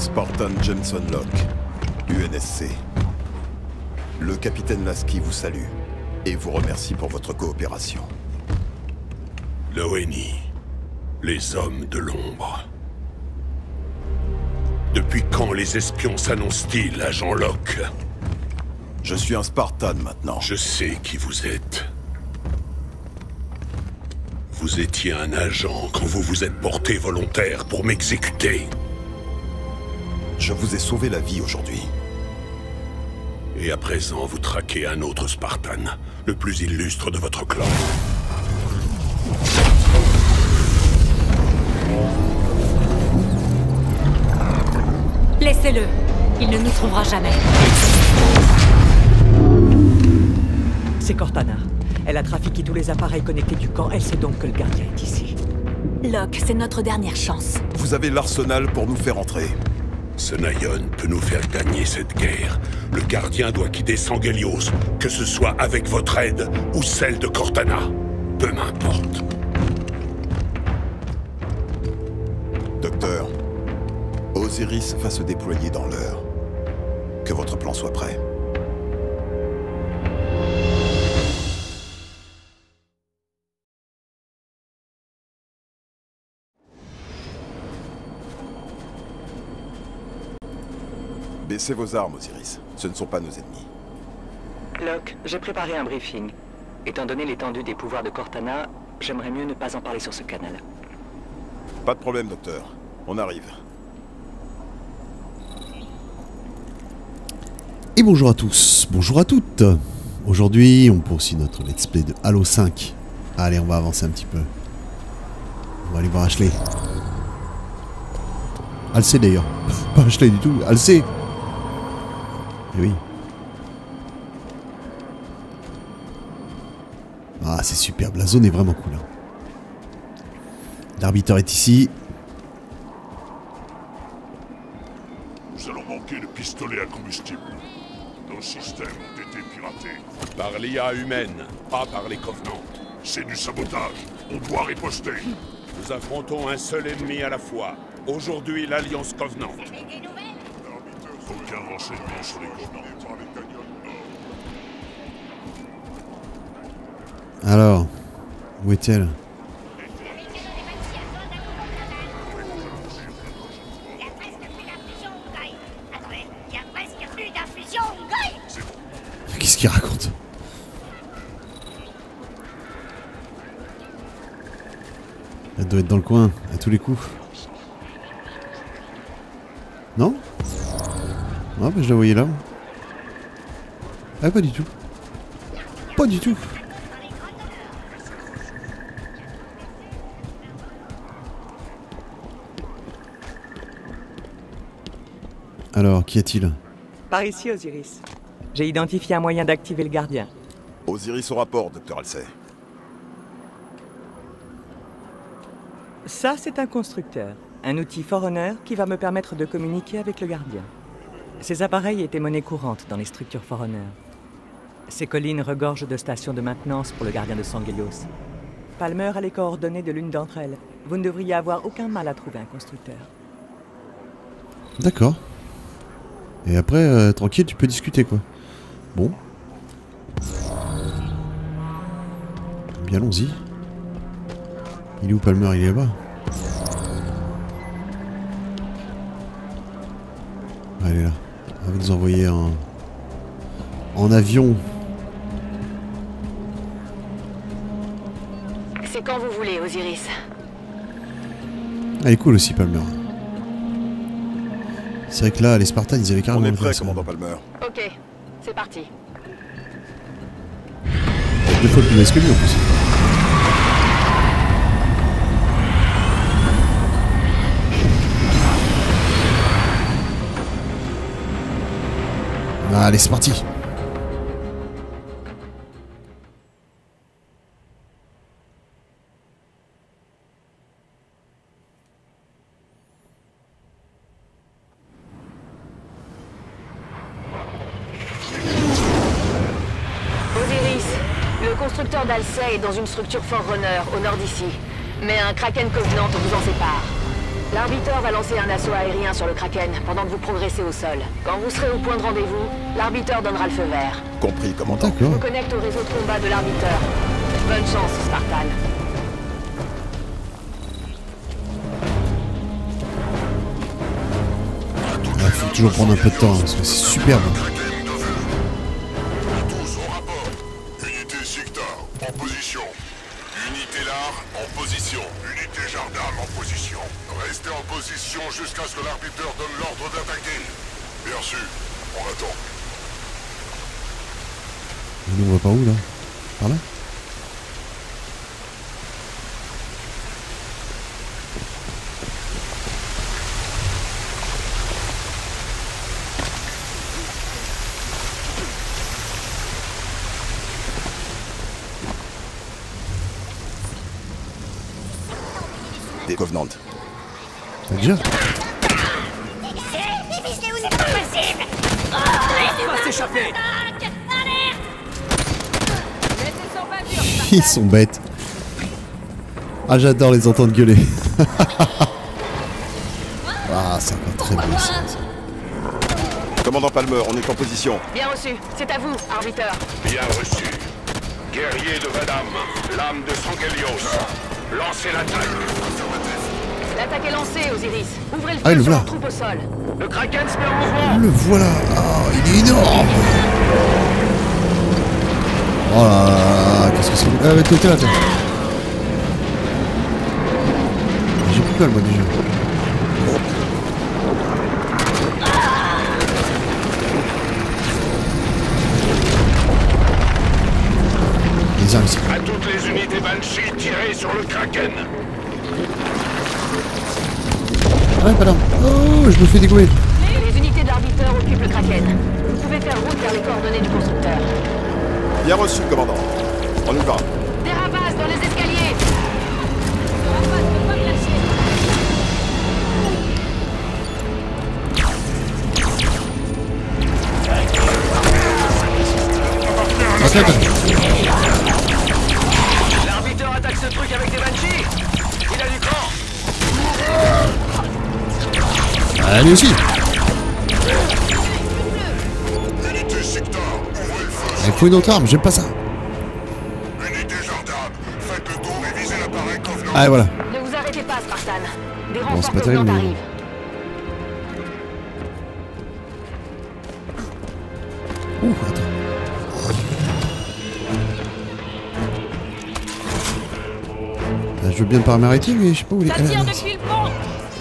Spartan Johnson Locke, UNSC. Le capitaine Lasky vous salue et vous remercie pour votre coopération. Loweni, les hommes de l'ombre. Depuis quand les espions s'annoncent-ils, agent Locke? Je suis un Spartan maintenant. Je sais qui vous êtes. Vous étiez un agent quand vous vous êtes porté volontaire pour m'exécuter. Je vous ai sauvé la vie aujourd'hui. Et à présent, vous traquez un autre Spartan, le plus illustre de votre clan. Laissez-le. Il ne nous trouvera jamais. C'est Cortana. Elle a trafiqué tous les appareils connectés du camp. Elle sait donc que le gardien est ici. Locke, c'est notre dernière chance. Vous avez l'arsenal pour nous faire entrer. Ce Naïon peut nous faire gagner cette guerre. Le gardien doit quitter Sanghelios, que ce soit avec votre aide ou celle de Cortana. Peu m'importe. Docteur, Osiris va se déployer dans l'heure. Que votre plan soit prêt. Baissez vos armes, Osiris. Ce ne sont pas nos ennemis. Locke, j'ai préparé un briefing. Étant donné l'étendue des pouvoirs de Cortana, j'aimerais mieux ne pas en parler sur ce canal. Pas de problème, docteur. On arrive. Et bonjour à tous, bonjour à toutes. Aujourd'hui, on poursuit notre let's play de Halo 5. Allez, on va avancer un petit peu. On va aller voir Ashley. Halsey d'ailleurs. Pas Ashley du tout, Halsey. Eh oui. Ah, c'est superbe, la zone est vraiment cool. Hein. L'arbitre est ici. Nous allons manquer de pistolets à combustible. Nos systèmes ont été piratés. Par l'IA humaine, pas par les Covenants. C'est du sabotage. On doit riposter. Nous affrontons un seul ennemi à la fois. Aujourd'hui, l'Alliance Covenant. Aucun renseignement sur les Covenants. Alors, où est-elle? Qu'est-ce qu'il raconte? Elle doit être dans le coin, à tous les coups. Non? Ah bah je la voyais là. Ah pas du tout. Pas du tout. Alors, qu'y a-t-il? Par ici, Osiris. J'ai identifié un moyen d'activer le gardien. Osiris au rapport, docteur Halsey. Ça, c'est un constructeur. Un outil Forerunner qui va me permettre de communiquer avec le gardien. Ces appareils étaient monnaie courante dans les structures Forerunner. Ces collines regorgent de stations de maintenance pour le gardien de Sanghelios. Palmer a les coordonnées de l'une d'entre elles. Vous ne devriez avoir aucun mal à trouver un constructeur. D'accord. Et après, tranquille, tu peux discuter quoi. Bon. Bien, allons-y. Il est où Palmer? Il est là-bas. Elle est là. On va nous envoyer en avion. C'est quand vous voulez, Osiris. Elle est cool aussi, Palmer. C'est vrai que là, les Spartans, ils avaient carrément... On est prêt, commandant Palmer. Ok, c'est parti. Deux fois plus nice que lui en plus. Allez, c'est parti. Osiris, le constructeur d'Halsey est dans une structure Forerunner au nord d'ici. Mais un Kraken Covenant vous en sépare. L'arbiteur va lancer un assaut aérien sur le Kraken pendant que vous progressez au sol. Quand vous serez au point de rendez-vous, l'arbiteur donnera le feu vert. Compris, commandant. Je D'accord. vous connecte au réseau de combat de l'arbiteur. Bonne chance, Spartan. Il faut toujours prendre un peu de temps, parce que c'est superbe. Tous au rapport. Unité Sigtar, en position. Unité Lar, en position. Unité Gendarme, en position. Restez en position jusqu'à ce que l'arbiteur donne l'ordre d'attaquer. Bien reçu. On attend. Et nous, on va par où, là? Par là? Des Covenants. T'as déjà? Ils sont bêtes. Ah, j'adore les entendre gueuler. Ah, c'est encore très beau ça. Commandant Palmer, on est en position. Bien reçu. C'est à vous, arbiteur. Bien reçu. Guerrier de Vadam, l'âme de Sangelios. Lancez l'attaque. L'attaque est lancée, Osiris. Ouvrez le Ah, feu le sur voilà. leur troupe au sol. Le Kraken se met en mouvement. Le voilà. Oh, il est énorme. Oh là là, qu'est-ce que c'est? Ah, ouais, t'es là, toi. J'ai plus peur, moi, déjà. Les armes ici. À toutes les unités Banshee, tirez sur le Kraken. Ah ouais, pardon. Oh, je me fais dégommer. Les unités de l'arbiteur occupent le Kraken. Vous pouvez faire route vers les coordonnées du constructeur. Bien reçu, commandant. On y va. Des rapaces dans les escaliers. Attends, attends. L'arbiteur attaque ce truc avec des Banshees. Il a du camp. Allez aussi. Unité Sigtar, ouvrez le feu. Il faut une autre arme, j'aime pas ça. Unité Gendarme, faites le tour et visez l'appareil Covenant. Ah, voilà. Ne vous arrêtez pas, Spartan. Des Bon, renforts c'est pas terrible, Covenant mais... arrivent. Ouh, attends. Je veux bien le par maritime, mais je sais pas où il est. Ça tire depuis le pont.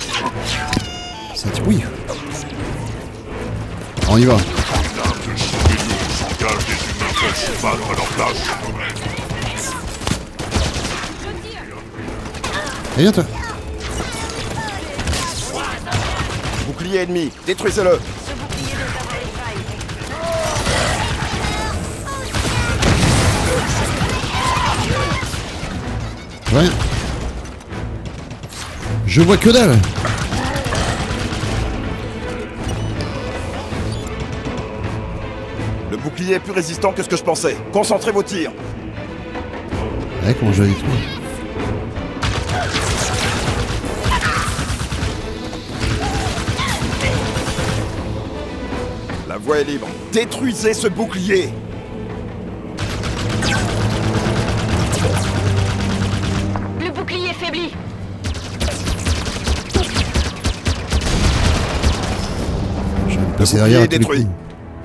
Ça tire, oui. On y va. L'arme de Sangelios s'engage des humains peuvent se battre à leur place. Allez, viens, toi. Bouclier ennemi, détruisez-le. Rien. Je vois que dalle. Le bouclier est plus résistant que ce que je pensais. Concentrez vos tirs. Ouais, comment je vais détruire? La voie est libre. Détruisez ce bouclier. Le bouclier faiblit. Je vais me Le passer derrière à bouclier est tous les détruit. coups.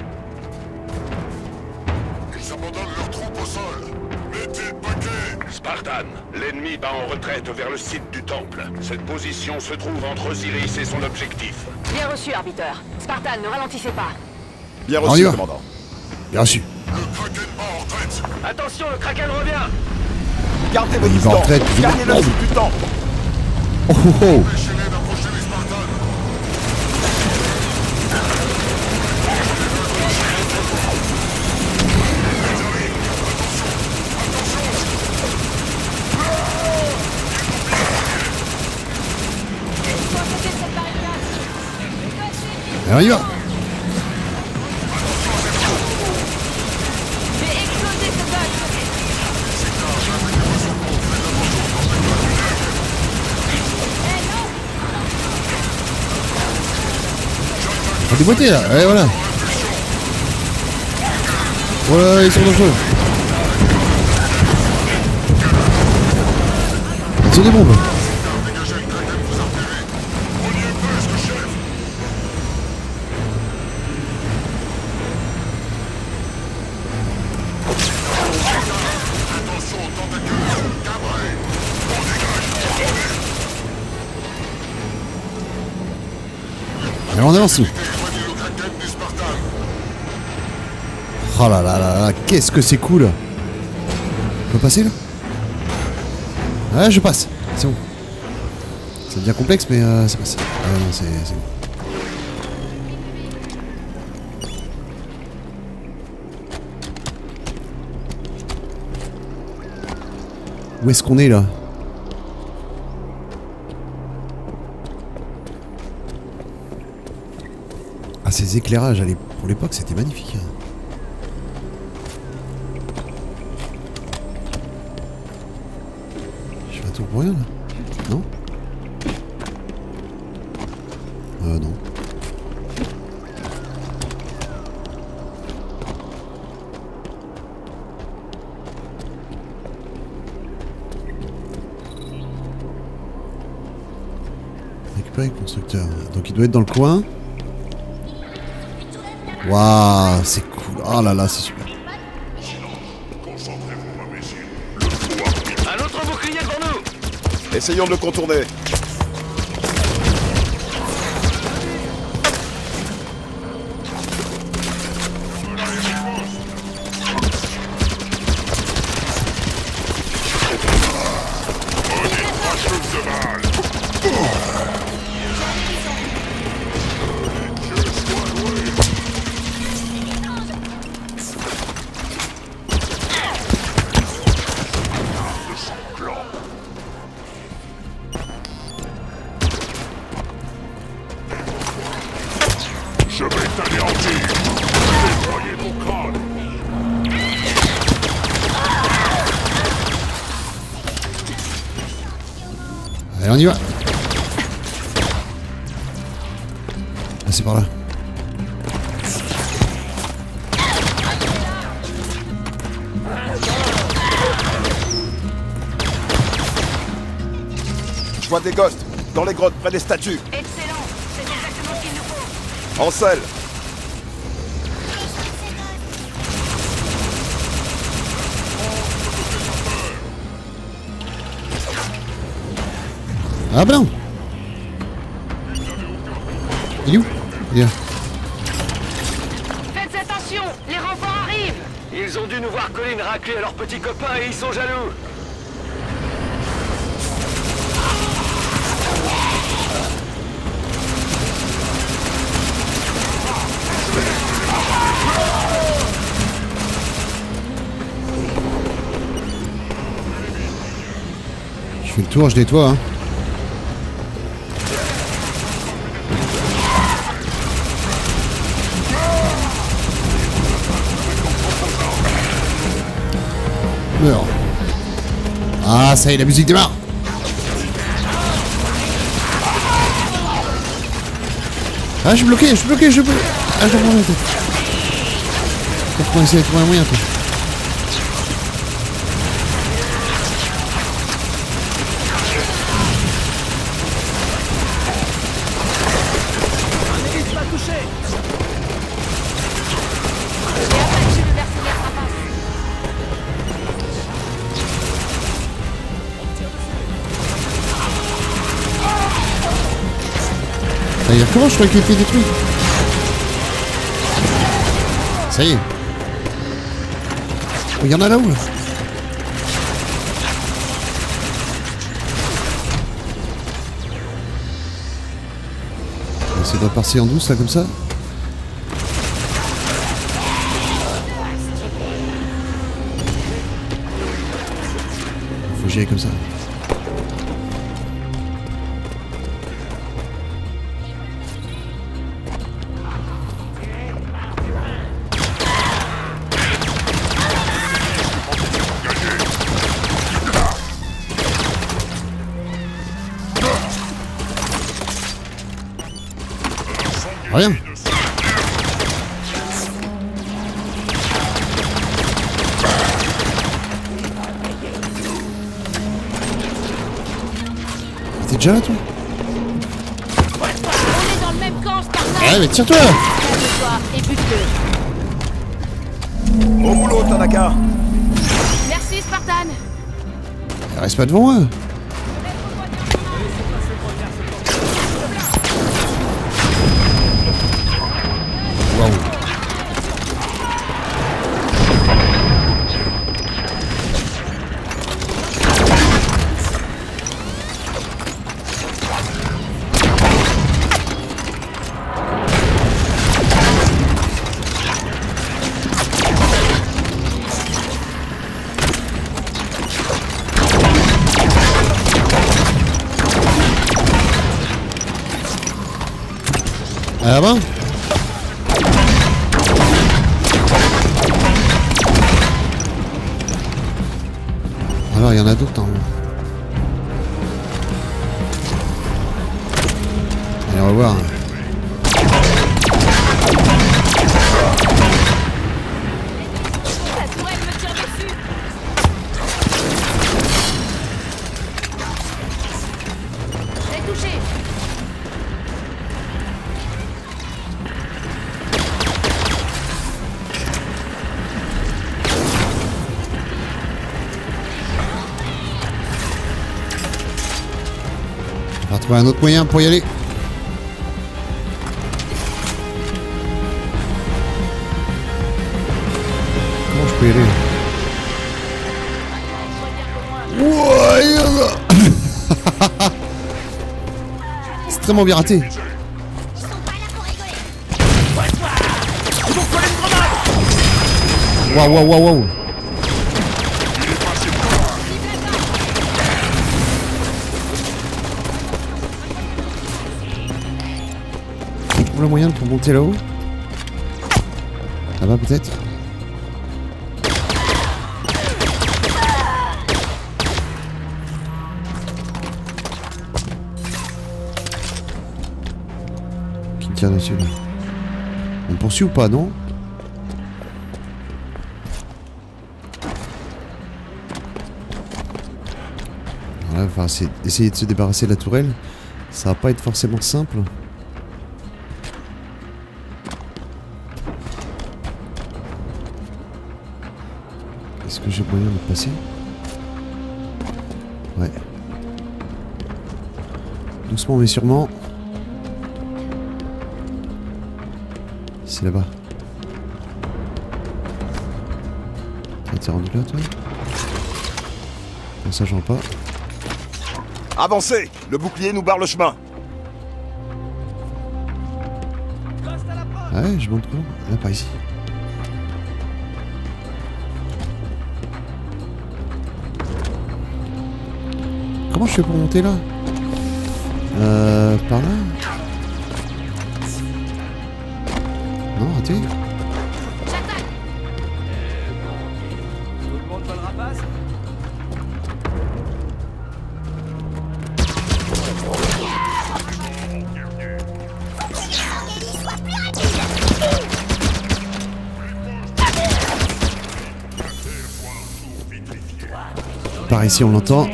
Ils abandonnent leurs troupes au sol. Mettez le paquet. Spartan, l'ennemi bat en retraite vers le site du temple. Cette position se trouve entre Osiris et son objectif. Bien reçu, arbiteur. Spartan, ne ralentissez pas. Bien On y reçu, va. commandant. Bien reçu. Le Kraken bat en retraite. Attention, le Kraken revient. Gardez vos Il va en distances. retraite, plus ou moins. Gagnez le fil du temps. Oh oh oh. Empêchez-les d'approcher les Spartans. Allez, on y va. J'ai explosé ce bug. Faut déboîter là, ouais voilà. Voilà, ils sont dangereux. Ils ont des bombes. Alors on avance nous. Oh là là là là, qu'est-ce que c'est cool. On peut passer là? Ouais, je passe, c'est bon. Ça devient complexe mais ça passe. Ah non, c'est bon. Où est-ce qu'on est là? Ah, ces éclairages, pour l'époque, c'était magnifique. Je fais un tour pour rien là? Non? Non. Récupérer le constructeur. Donc il doit être dans le coin. Waouh, c'est cool. Oh là là, c'est super. Un autre bouclier devant nous. Essayons de le contourner. Je vais t'anéantir. Nettoyer ton crâne. Allez, on y va. Ah, c'est par là. Je vois des ghosts dans les grottes près des statues. Excellent. C'est exactement ce qu'il nous faut. En selle. Ah bah non. Il est où? Il est là. Faites attention, les renforts arrivent. Ils ont dû nous voir Colin racler à leurs petits copains et ils sont jaloux. Je fais le tour, je nettoie. Hein. Meurs. Ah, ça y est, la musique démarre. Ah, je suis bloqué, je suis bloqué, je suis bloqué. Ah, je reprends la tête. Faut essayer de trouver un moyen, toi. Ça y est, comment je crois qu'il était détruit? Ça y est. Oh, il y en a là-haut là. On va essayer de repasser en douce là comme ça. Faut que j'y aille comme ça. Rien. T'es déjà là, toi? On est dans le même camp, Spartan. Ouais, mais tire-toi! Calme-toi et bute-le. Au boulot, Tanaka. Merci, Spartan. Reste pas devant eux! Waouh! Ah bon? Alors il y en a d'autres en haut. Allez, on va voir. La tourelle me tire dessus. Elle est touchée. On va trouver un autre moyen pour y aller. Comment je peux y aller? Ouais, il y en a. Extrêmement bien raté. Waouh, waouh, waouh, waouh. On trouve le moyen pour monter là-haut. Là-bas peut-être. Qui tire dessus là? On poursuit ou pas, non? Voilà, enfin, essayer de se débarrasser de la tourelle. Ça va pas être forcément simple. Est-ce que j'ai moyen de passer? Ouais. Doucement mais sûrement. C'est là-bas. T'es rendu là, toi? Non, ça, j'en vois pas. Avancez! Le bouclier nous barre le chemin. Ah ouais, je monte comment? Là, par ici. Comment je fais pour monter là? Par là? Non, raté. Tout le monde veut le rapace? Par ici, on l'entend.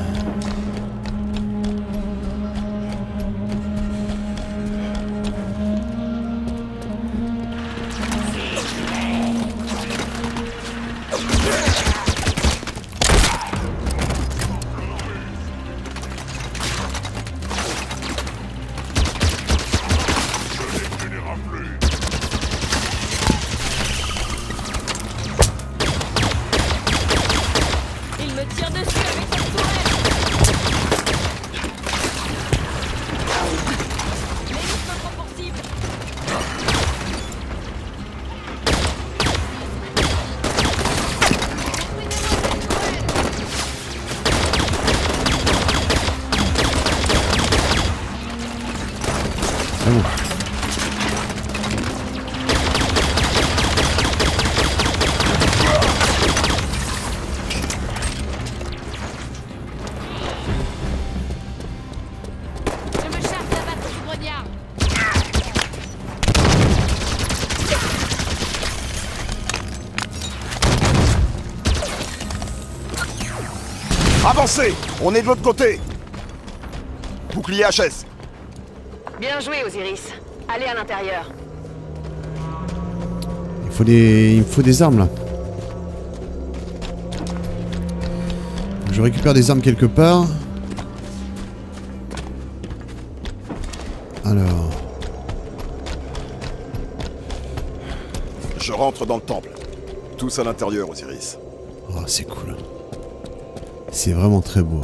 Il me tire dessus avec cette tourelle. Les rythmes sont possibles. C'est bon. Je me charge d'abattre ce grognard. Avancez! On est de l'autre côté! Bouclier HS. Bien joué, Osiris. Allez à l'intérieur. Il me faut des armes là. Je récupère des armes quelque part. Alors. Je rentre dans le temple. Tous à l'intérieur, Osiris. Oh, c'est cool. C'est vraiment très beau.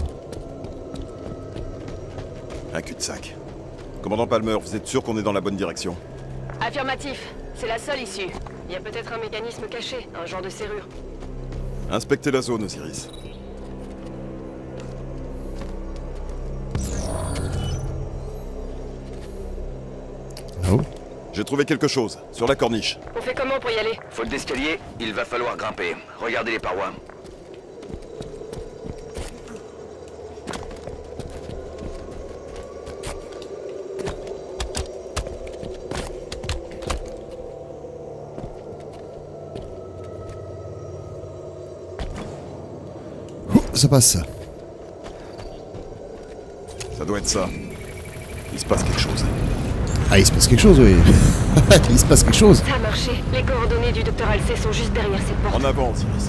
Un cul-de-sac. Commandant Palmer, vous êtes sûr qu'on est dans la bonne direction? Affirmatif. C'est la seule issue. Il y a peut-être un mécanisme caché, un genre de serrure. Inspectez la zone, Osiris. Oh. J'ai trouvé quelque chose, sur la corniche. On fait comment pour y aller? Faute d'escalier, il va falloir grimper. Regardez les parois. Ça passe. Ça doit être ça. Il se passe quelque chose. Ah, il se passe quelque chose, oui. Il se passe quelque chose. Ça a marché. Les coordonnées du Dr. Halsey sont juste derrière cette porte. En avant, Osiris.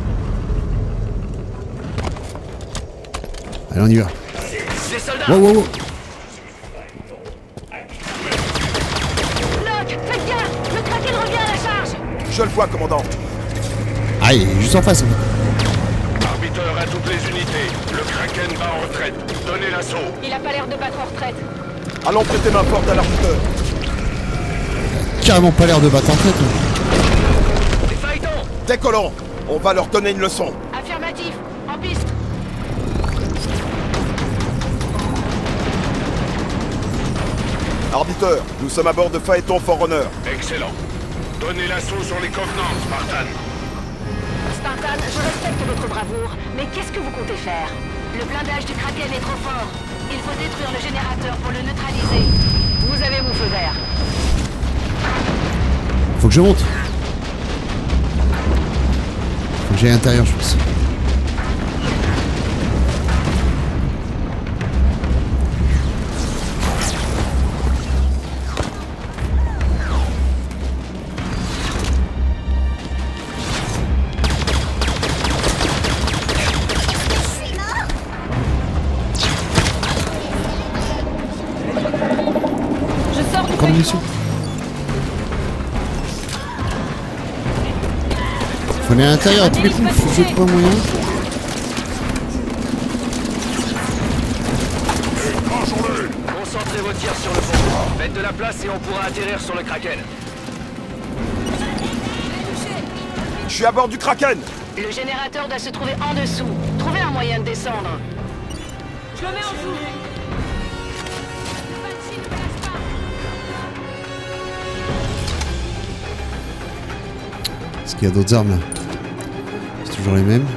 Allez, on y va. Les soldats! Wow, wow, wow. Locke, faites gaffe! Le Kraken revient à la charge! Je le vois, commandant. Ah, il est juste en face. Arbiteur à toutes les unités. Le Kraken va en retraite. Donnez l'assaut. Il a pas l'air de battre en retraite. Allons prêter main forte à l'arbiteur. Carrément pas l'air de battre en tête. Hein. Les Phaétons! Décollons. On va leur donner une leçon. Affirmatif. En piste. Arbiteur, nous sommes à bord de Phaéton Forerunner. Excellent. Donnez l'assaut sur les Covenants, Spartan. Spartan, je respecte votre bravoure, mais qu'est-ce que vous comptez faire? Le blindage du Kraken est trop fort. Il faut détruire le générateur pour le neutraliser. Vous avez mon feu vert. Faut que je monte. Faut que j'aille à l'intérieur, je pense. Encore de munitions. Faut aller à l'intérieur à tous les coups, faut que je trouve un moyen. Concentrez vos tirs sur le fond. Faites de la place et on pourra atterrir sur le Kraken. Je suis à bord du Kraken. Le générateur doit se trouver en dessous. Trouvez un moyen de descendre. Je le mets en dessous. Est-ce qu'il y a d'autres armes là? C'est toujours les mêmes.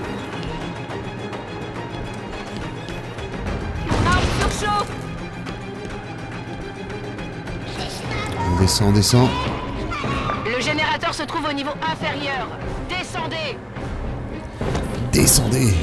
On descend, on descend. Le générateur se trouve au niveau inférieur. Descendez. Descendez.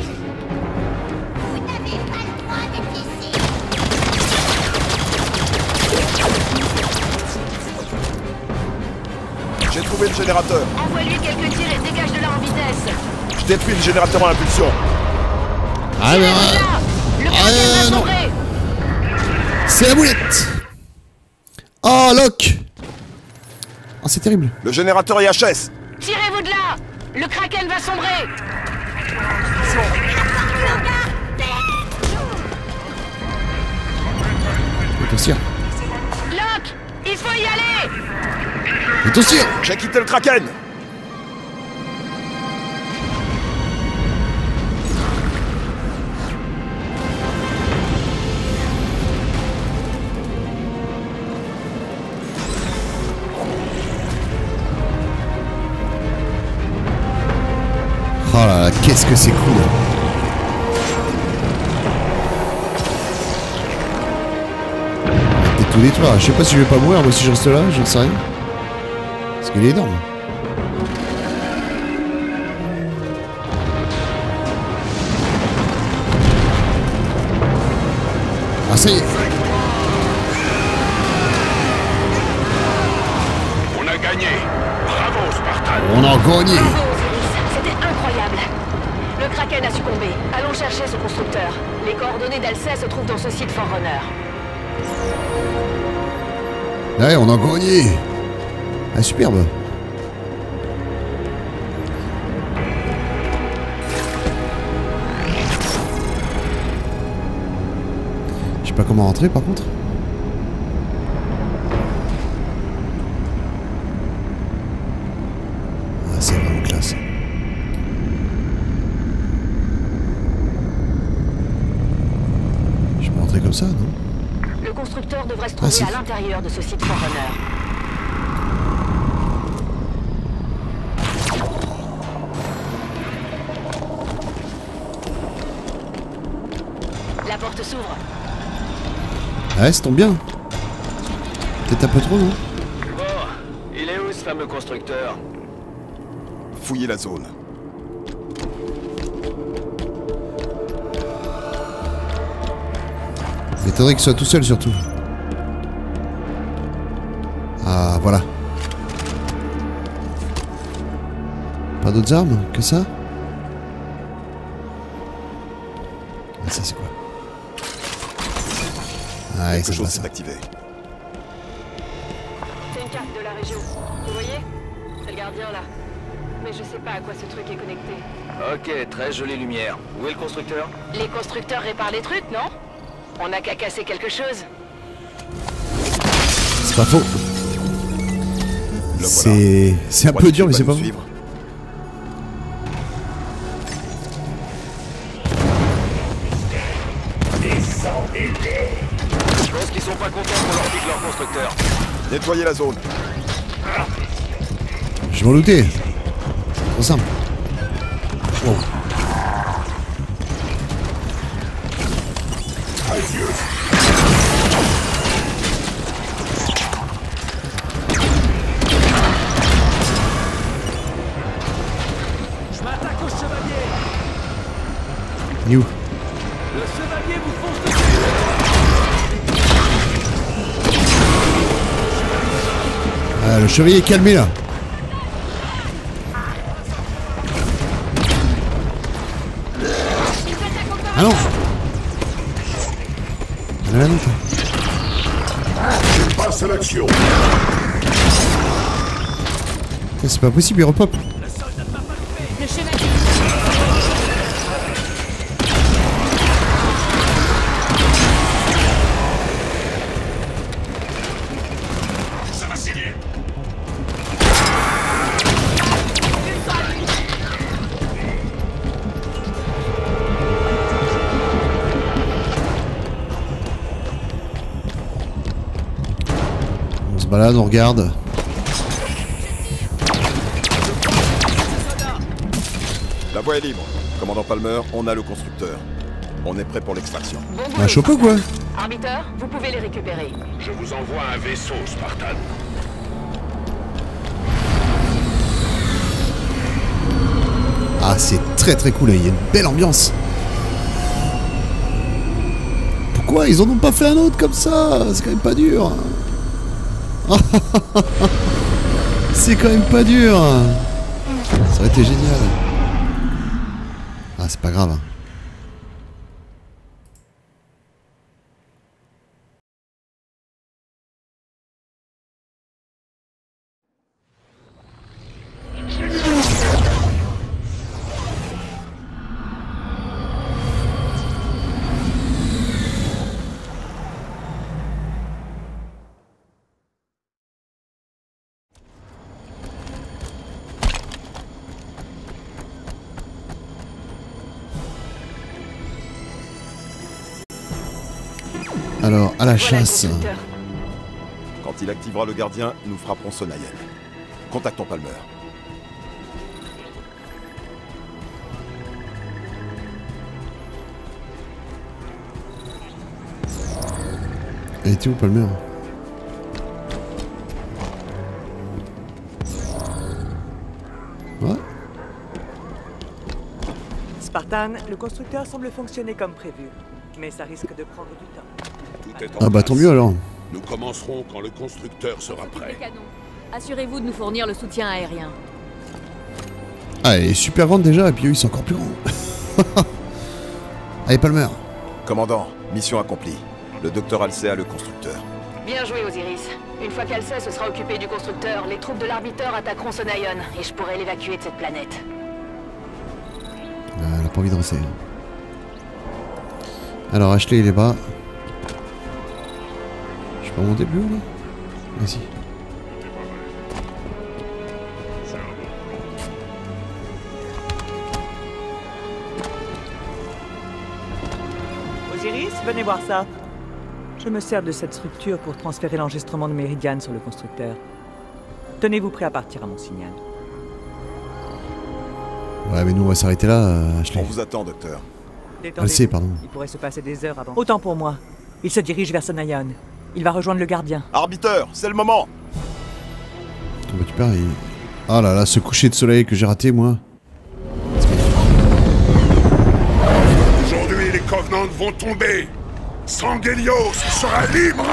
J'ai trouvé le générateur. Envoie-lui quelques tirs et dégage de là en vitesse. Je détruis le générateur en impulsion. Ah mais Le Kraken va non. sombrer. C'est la boulette. Oh Locke. Oh c'est terrible. Le générateur IHS. Tirez-vous de là. Le Kraken va sombrer. Attention. Locke, il faut y aller. Attention. J'ai quitté le Kraken. Oh là là, qu'est-ce que c'est cool. T'es tout détruire. Je sais pas si je vais pas mourir, moi si je reste là, j'en sais rien. Parce qu'il est énorme. Ah, ça y est. On a gagné. Bravo, Spartan. On a gagné. Bravo, Osiris. C'était incroyable. Le Kraken a succombé. Allons chercher ce constructeur. Les coordonnées d'Alcée se trouvent dans ce site Forerunner. Ouais, on a gagné. Ah, superbe. Je sais pas comment rentrer par contre. Ah, c'est vraiment classe. Je peux rentrer comme ça, non? Le constructeur devrait se trouver si. à l'intérieur de ce site Forerunner. La porte s'ouvre. Ouais, ça tombe bien. Peut-être un peu trop, non? Bon, il est où ce fameux constructeur? Fouillez la zone. Il m'étonnerait qu'il soit tout seul surtout. Ah, voilà. Pas d'autres armes que ça? Ah, ça c'est quoi? Ah, Quelque ça chose va, s'est ça. activé. C'est une carte de la région. Vous voyez? C'est le gardien là. Mais je sais pas à quoi ce truc est connecté. Ok, très jolie lumière. Où est le constructeur? Les constructeurs réparent les trucs, non? On n'a qu'à casser quelque chose. C'est pas faux. Le C'est un voilà. peu dur, mais c'est pas Crois-tu faux. qu'il va nous suivre? Je pense qu'ils sont pas contents qu'on leur pique leur constructeur. Nettoyez la zone. Je m'en doutais. Trop simple. Wow. Je m'attaque au chevalier. Il est où? Le chevalier vous fonce dessus. Ah, le chevalier est calmé là. Ah non. Ah là, non. Passe à l'action. C'est pas possible, il repop. Le chevalier. Ça va signer. On se balade, on regarde. La voie est libre. Commandant Palmer, on a le constructeur. On est prêt pour l'extraction. Bon Un boulot. chope ou quoi? Arbiteur, vous pouvez les récupérer. Je vous envoie un vaisseau, Spartan. Ah, c'est très très cool, il y a une belle ambiance. Pourquoi ils en ont pas fait un autre comme ça? C'est quand même pas dur. C'est quand même pas dur. Ça aurait été génial. Ah, c'est pas grave. Alors, à la Voilà le chasse. constructeur. Quand il activera le gardien, nous frapperons Sonaïel. Contactons Palmer. Elle était où, Palmer? Ouais. Spartan, le constructeur semble fonctionner comme prévu, mais ça risque de prendre du temps. Tout est en Ah bah tant place. mieux alors. Nous commencerons quand le constructeur sera prêt. Assurez-vous de nous fournir le soutien aérien. Ah, elle est super grande déjà, et puis eux ils sont encore plus grands. Allez Palmer. Commandant, mission accomplie. Le docteur Halsey a le constructeur. Bien joué, Osiris. Une fois qu'Halsey se sera occupé du constructeur, les troupes de l'arbiteur attaqueront Sonayon, et je pourrai l'évacuer de cette planète. Elle a pas envie de rester. Alors Ashley il est bas. Je peux monter plus haut là? Vas-y. Osiris, venez voir ça. Je me sers de cette structure pour transférer l'enregistrement de Meridian sur le constructeur. Tenez-vous prêt à partir à mon signal. Ouais mais nous on va s'arrêter là, Ashley. On vous attend, docteur. Halsey, pardon. Il pourrait se passer des heures avant. Autant pour moi. Il se dirige vers Sonayon. Il va rejoindre le gardien. Arbiteur, c'est le moment. Oh, bah, tu perds, il... Ah là là, ce coucher de soleil que j'ai raté moi. Aujourd'hui, les Covenants vont tomber. Sangelios sera libre.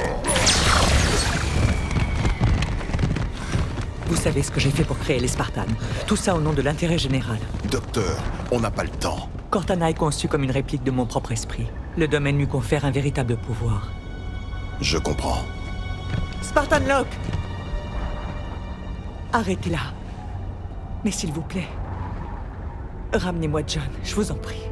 Vous savez ce que j'ai fait pour créer les Spartans. Tout ça au nom de l'intérêt général. Docteur, on n'a pas le temps. Cortana est conçu comme une réplique de mon propre esprit. Le domaine lui confère un véritable pouvoir. Je comprends. Spartan Locke! Arrêtez-la. Mais s'il vous plaît, ramenez-moi John, je vous en prie.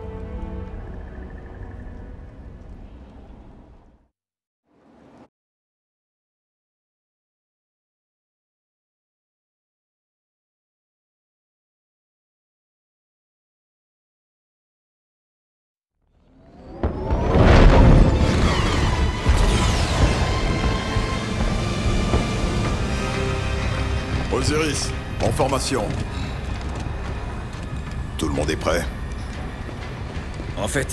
Osiris, en formation. Tout le monde est prêt? En fait...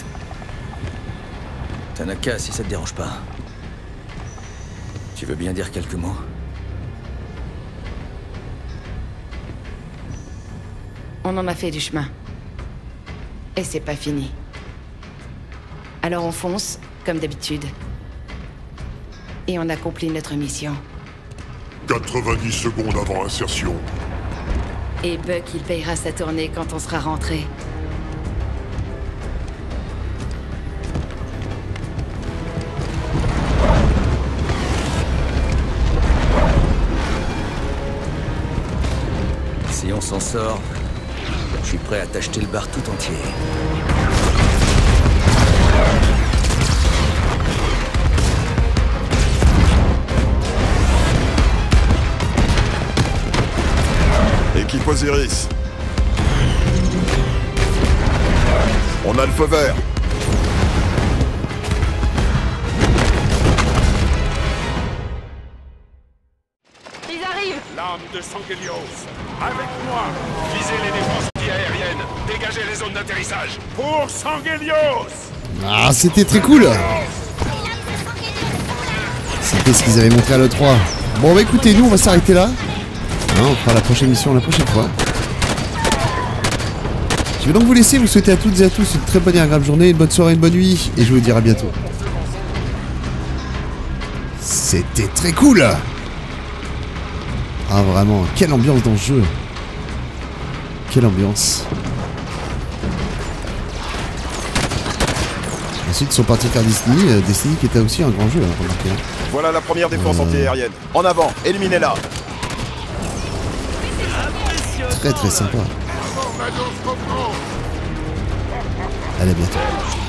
Tanaka, si ça te dérange pas... Tu veux bien dire quelques mots? On en a fait du chemin. Et c'est pas fini. Alors on fonce, comme d'habitude. Et on accomplit notre mission. 90 secondes avant insertion. Et Buck, il payera sa tournée quand on sera rentré. Si on s'en sort, je suis prêt à t'acheter le bar tout entier. Équipe Osiris. On a le feu vert. Ils arrivent! L'âme de Sangelios. Avec moi. Visez les défenses anti-aériennes. Dégagez les zones d'atterrissage. Pour Sangelios. Ah, c'était très cool. C'était ce qu'ils avaient montré à l'E3. Bon bah écoutez, nous on va s'arrêter là. Hein, on fera la prochaine mission la prochaine fois. Je vais donc vous laisser, vous souhaiter à toutes et à tous une très bonne et agréable journée, une bonne soirée, une bonne nuit, et je vous dis à bientôt. C'était très cool. Ah vraiment, quelle ambiance dans le jeu. Quelle ambiance. Ensuite ils sont partis faire Destiny, Destiny qui était aussi un grand jeu, hein, remarquez. Voilà la première défense anti-aérienne. En avant, éliminez-la. Très très sympa. Allez, à bientôt.